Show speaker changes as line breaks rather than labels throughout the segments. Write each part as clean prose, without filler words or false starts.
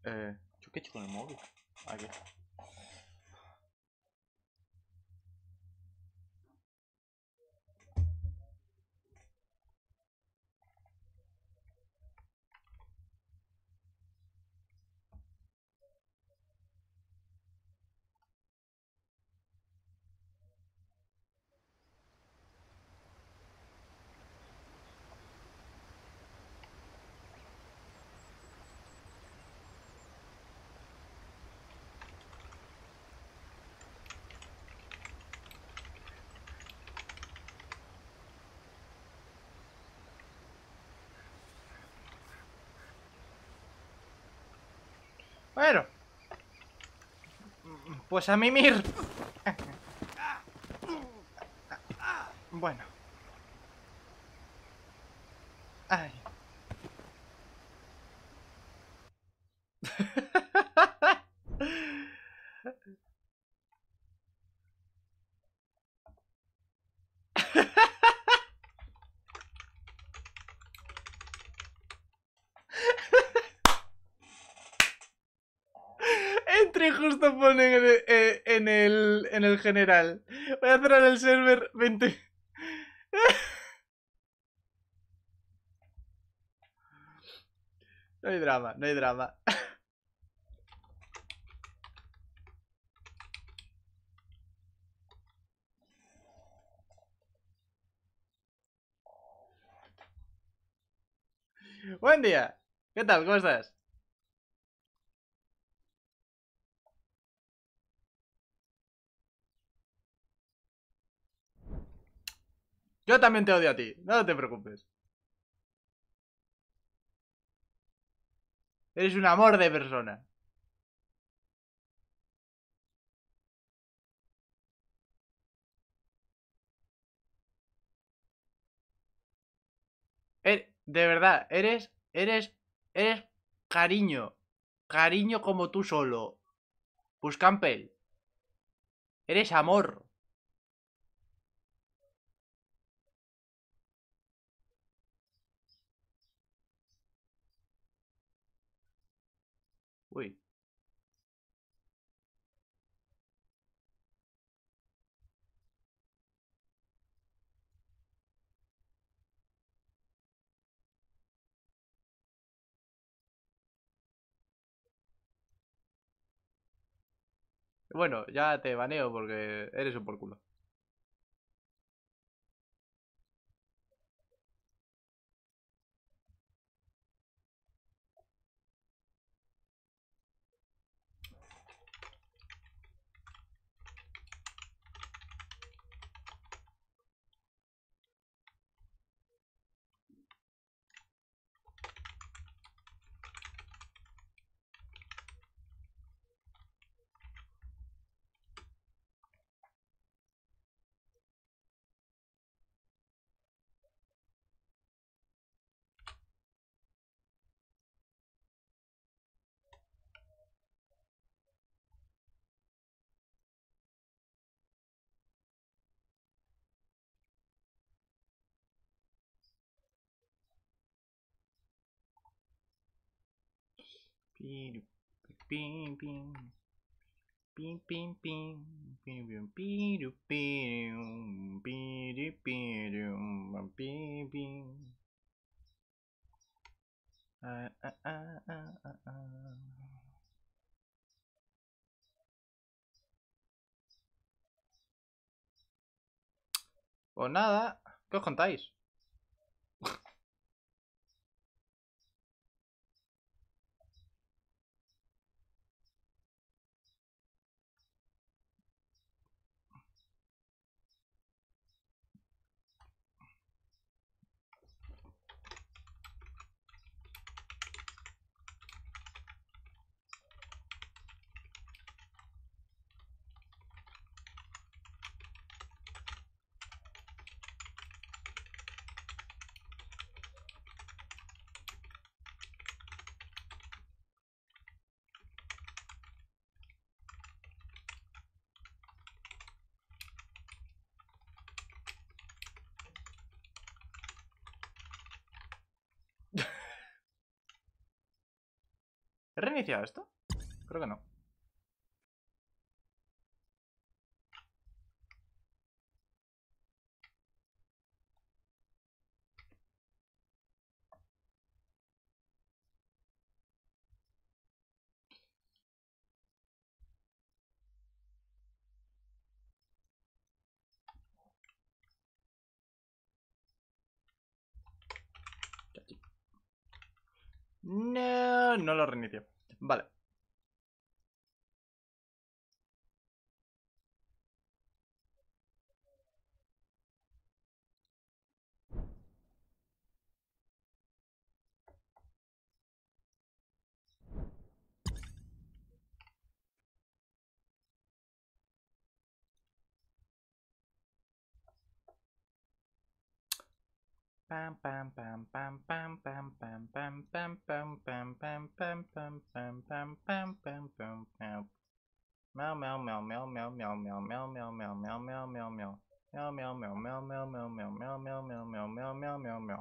¿Yo qué he hecho con el móvil? Aquí. Bueno, pues a mimir. Bueno. Ay. Entre justo ponen en el general. Voy a cerrar el server 20. No hay drama, no hay drama. Buen día. ¿Qué tal? ¿Cómo estás? Yo también te odio a ti. No te preocupes. Eres un amor de persona. De verdad, eres cariño. Cariño como tú solo. Buscampel. Eres amor. Uy. Bueno, ya te baneo porque eres un por culo. Pim, pim, pim. Pim, pim, pim. Pim, pim, pim, pim. Pim, pim, pim, pim. Ah, ah, ah, ah, ah, ah. Pues nada, ¿qué os contáis? ¿He reiniciado esto? Creo que no. No, no lo reinicio. Vale. Pam pam pam pam pam pam pam pam pam pam pam pam pam pam pam pam pam pam pam pam. Meow meow meow meow meow meow meow meow meow meow meow meow meow meow. Meow meow meow meow meow meow meow meow meow meow meow meow meow meow meow.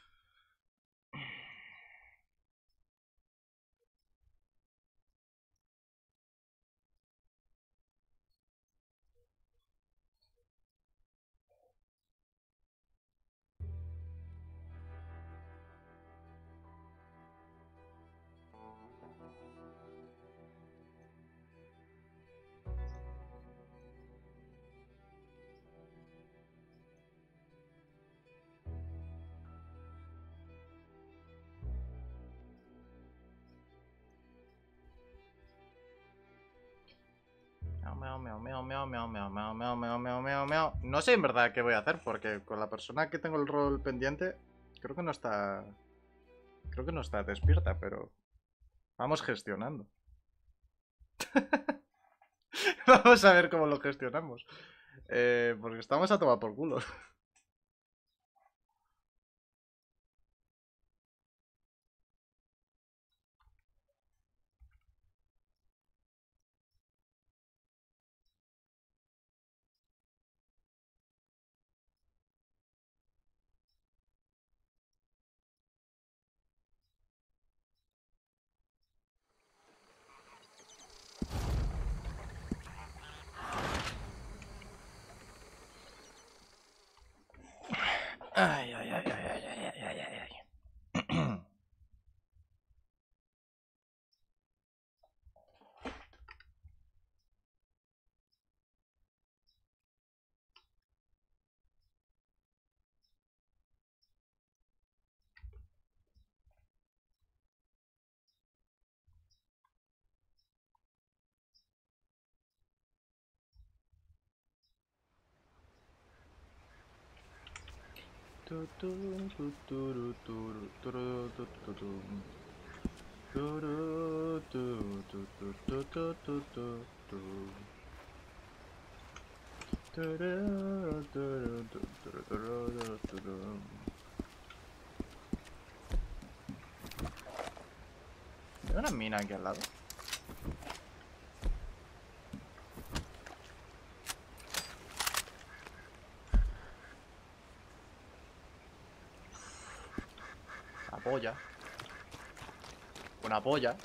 No sé en verdad qué voy a hacer, porque con la persona que tengo el rol pendiente, creo que no está. Creo que no está despierta, pero. Vamos gestionando. Vamos a ver cómo lo gestionamos. Porque estamos a tomar por culo. Ay, ay, ay, ay, ay, ay, ay, ay, ay. ¿Hay una mina aquí al lado? Una polla. Una polla.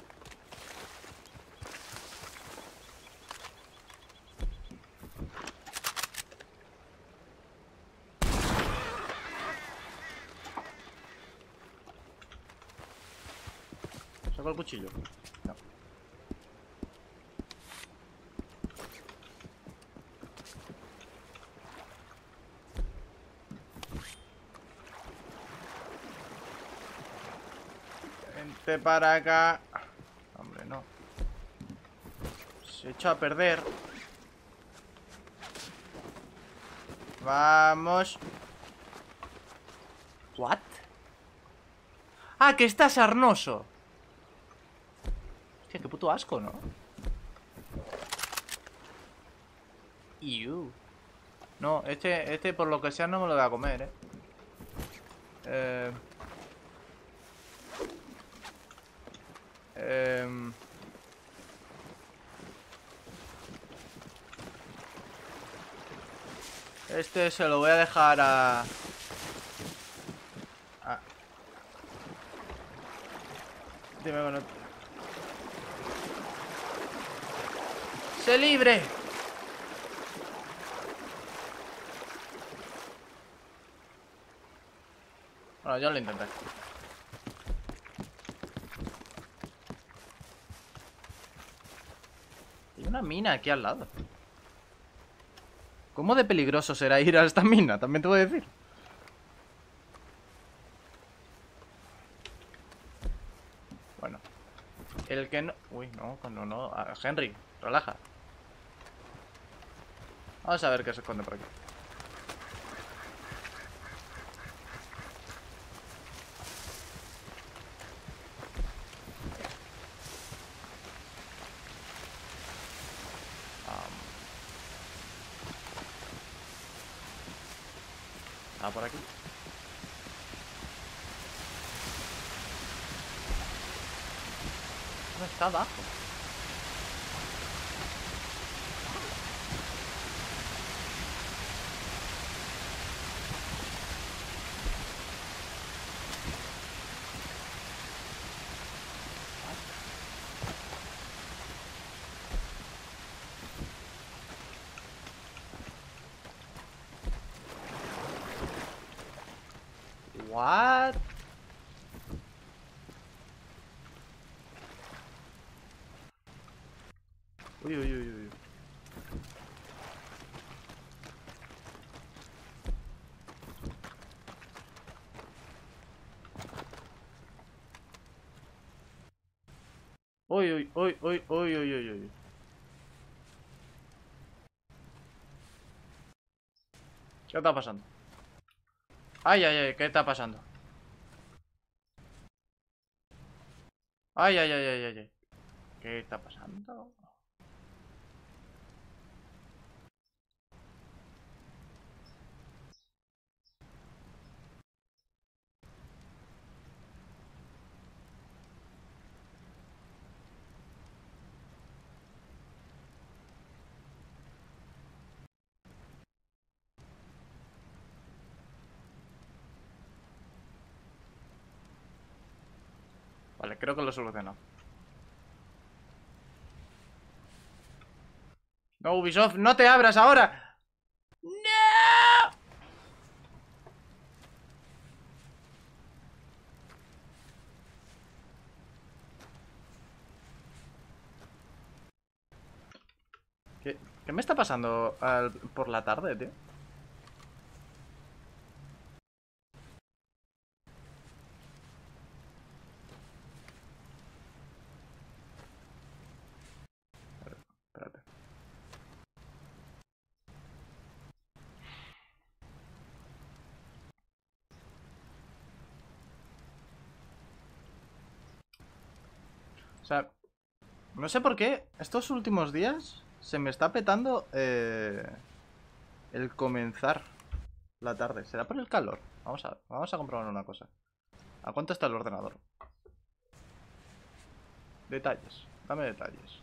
¿Saco el cuchillo? No. Vente para acá. Hombre, no. Se echó a perder. Vamos. ¿What? Ah, que está sarnoso. Hostia, qué puto asco, ¿no? Iu. No, este por lo que sea no me lo voy a comer, eh. Este se lo voy a dejar a... Dime, bueno. ¡Sé libre! Bueno, yo lo intenté. Hay una mina aquí al lado. ¿Cómo de peligroso será ir a esta mina? También te voy a decir. Bueno. El que no... Uy, no, no, no. Henry, relaja. Vamos a ver qué se esconde por aquí. Nada por aquí. ¿Dónde está abajo? What? Uy, uy, uy, uy. Uy, uy, uy, uy, uy, uy, uy, uy. ¿Qué está pasando? Ay, ay, ay, ¿qué está pasando? Ay, ay, ay, ay, ay, ay. ¿Qué está pasando? Vale, creo que lo he solucionado. No, Ubisoft, no te abras ahora. ¡No! ¿Qué me está pasando por la tarde, tío? Espérate. O sea, no sé por qué estos últimos días se me está petando el comenzar la tarde. ¿Será por el calor? Vamos a comprobar una cosa. ¿A cuánto está el ordenador? Detalles. Dame detalles.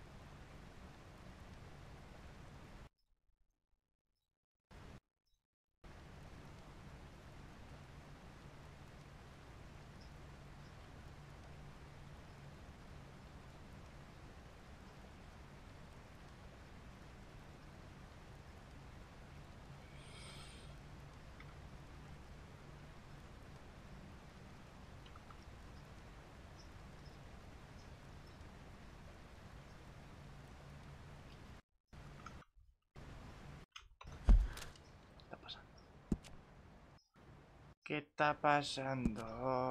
¿Qué está pasando? ¿Qué está pasando?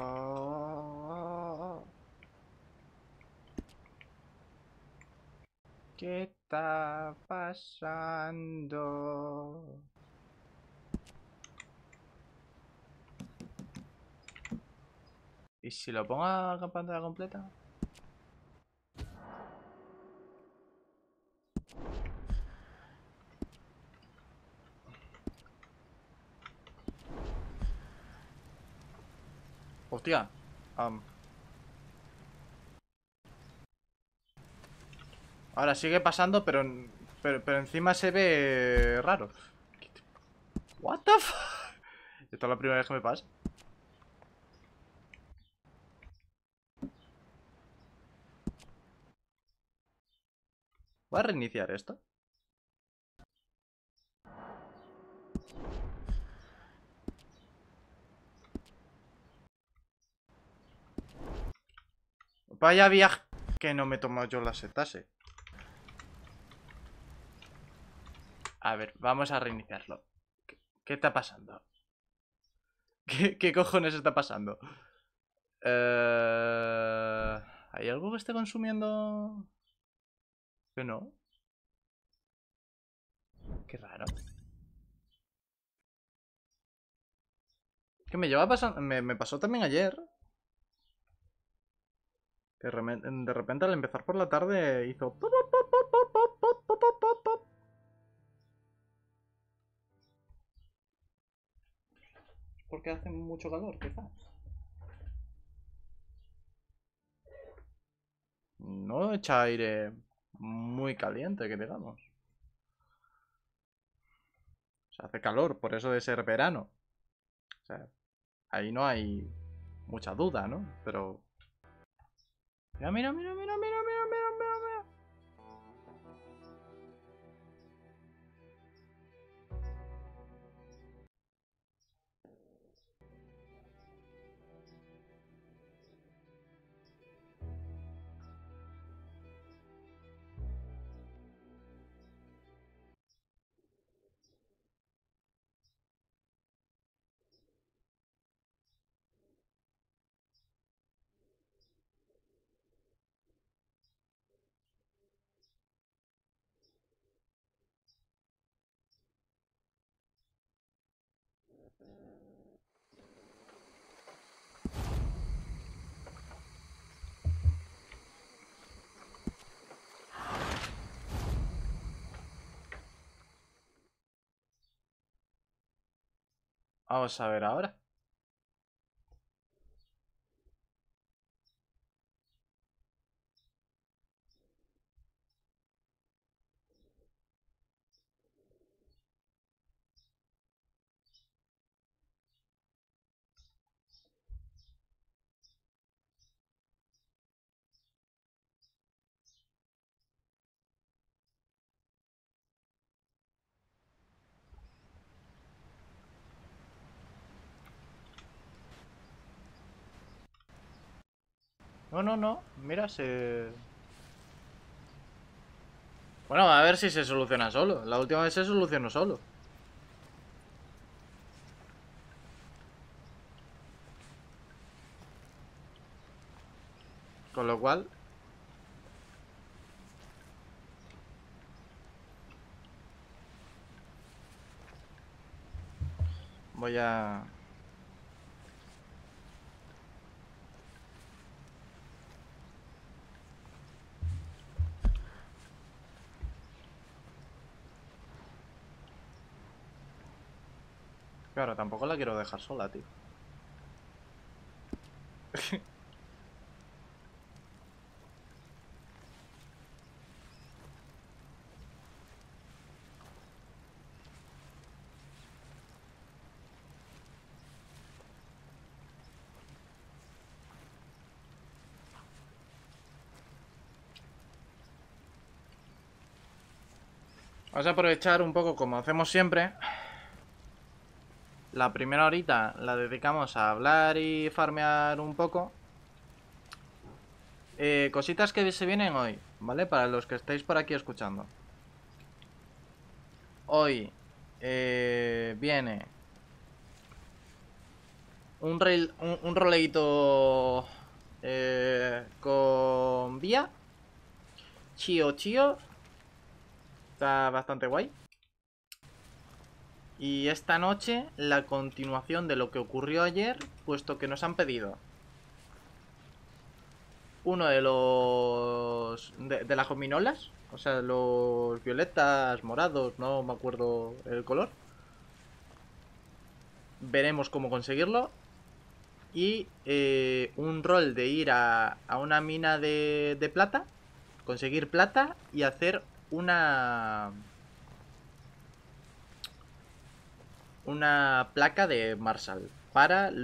¿Qué está pasando? ¿Y si lo pongo a pantalla completa? Hostia. Ahora sigue pasando, pero encima se ve raro. What the fuck? Esta es la primera vez que me pasa. Voy a reiniciar esto. Vaya viaje. Que no me he tomado yo la setase. A ver, vamos a reiniciarlo. ¿Qué está pasando? ¿Qué cojones está pasando? ¿Hay algo que esté consumiendo? Que no. Qué raro. Que me lleva pasando. Me pasó también ayer. Que de repente al empezar por la tarde hizo. Porque hace mucho calor, quizás. No echa aire muy caliente, que digamos. O sea, hace calor, por eso de ser verano. O sea, ahí no hay mucha duda, ¿no? Pero. Mira, mira, mira, mira, mira, mira, mira, mira, mira. Vamos a ver ahora. No, no, no. Mira, se. Bueno, a ver si se soluciona solo. La última vez se solucionó solo. Con lo cual. Voy a. Claro, tampoco la quiero dejar sola, tío. Vamos a aprovechar un poco como hacemos siempre. La primera horita la dedicamos a hablar y farmear un poco. Cositas que se vienen hoy, ¿vale? Para los que estáis por aquí escuchando. Hoy viene un roleito con Vía. Chío chío. Está bastante guay. Y esta noche la continuación de lo que ocurrió ayer, puesto que nos han pedido uno de los... de las gominolas. O sea, los violetas, morados, no me acuerdo el color. Veremos cómo conseguirlo. Y un rol de ir a una mina de plata. Conseguir plata y hacer una placa de Marshall para